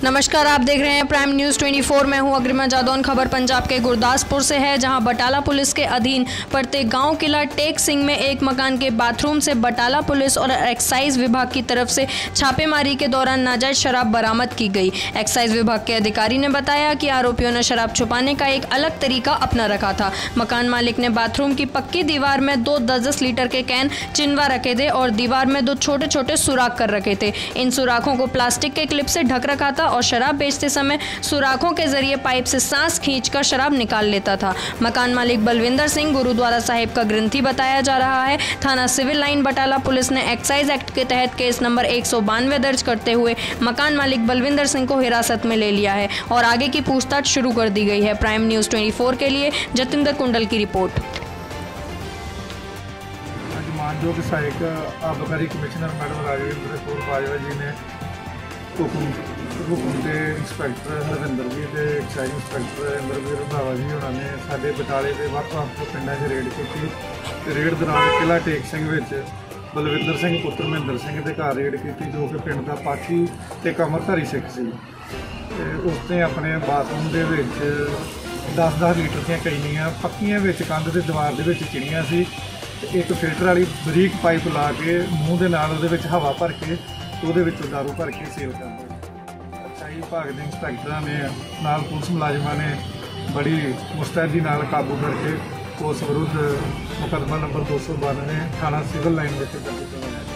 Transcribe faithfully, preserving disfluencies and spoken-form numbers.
नमस्कार, आप देख रहे हैं प्राइम न्यूज़ चौबीस। मैं हूं अग्रिमा जादौन। खबर पंजाब के गुरदासपुर से है, जहां बटाला पुलिस के अधीन पड़ते गांव किला टेक सिंह में एक मकान के बाथरूम से बटाला पुलिस और एक्साइज विभाग की तरफ से छापेमारी के दौरान नाजायज शराब बरामद की गई। एक्साइज विभाग के अधिकारी ने बताया कि आरोपियों ने शराब छुपाने का एक अलग तरीका अपना रखा था। मकान मालिक ने बाथरूम की पक्की दीवार में दो दस दस लीटर के कैन चिनवा रखे थे और दीवार में दो छोटे छोटे सुराख कर रखे थे। इन सुराखों को प्लास्टिक के क्लिप से ढक रखा था और शराब बेचते समय सुराखों के जरिए पाइप से सांस खींचकर शराब निकाल लेता था। मकान मालिक बलविंदर सिंह गुरुद्वारा साहिब का ग्रंथी बताया जा रहा है। थाना सिविल लाइन बटाला पुलिस ने एक्साइज एक्ट के तहत केस नंबर एक सौ बानवे दर्ज करते हुए मकान मालिक बलविंदर सिंह को हिरासत में ले लिया है और आगे की पूछताछ शुरू कर दी गई है। प्राइम न्यूज़ चौबीस के लिए जतिंदर कुंडल की रिपोर्ट। मानयोग सहायक आबकारी कमिश्नर मैडम राजेंद्र कौर बाजवा जी ने हुक्म हुक्म के इंस्पैक्टर हरविंदर जी के एक्साइज इंस्पैक्टर इंद्रवीर रंधावा जी उन्होंने साढ़े बटाले के ਵੱਖ-ਵੱਖ पिंडों से रेड की। रेड दौरान किला टेक सिंह विच बलविंदर सिंह पुत्र महेंद्र सिंह के घर रेड की, जो कि पिंड का पाठी ते कमरधारी सिख सी। उसने अपने बाथरूम के दस दस लीटर दी कईनियां पक्कियां कंध की दीवार के चिड़ियां सी। एक फिल्टर वाली बरीक पाइप ला के मूँह के नाल उहदे विच हवा भर के ਉਹਦੇ ਵਿੱਚੋਂ दारू भर के सेल करते। एक्साइज विभाग के इंस्पैक्टर ने नाल पुलिस मुलाजमान ने बड़ी मुस्तैदी नाल काबू करके उस विरुद्ध मुकदमा नंबर दो सौ बानवे थाना सिविल लाइन में दर्ज करवाया।